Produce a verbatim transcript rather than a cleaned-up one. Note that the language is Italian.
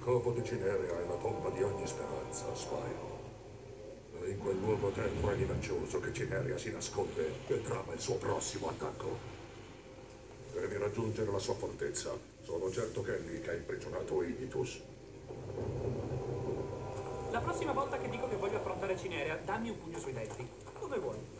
covo di Cinerea è la tomba di ogni speranza, Spyro. È in quel luogo tenero e minaccioso che Cinerea si nasconde e trama il suo prossimo attacco. Devi raggiungere la sua fortezza. Sono certo che è lì che ha imprigionato Ignitus. La prossima volta che dico che voglio affrontare Cinerea, dammi un pugno sui denti. Dove vuoi?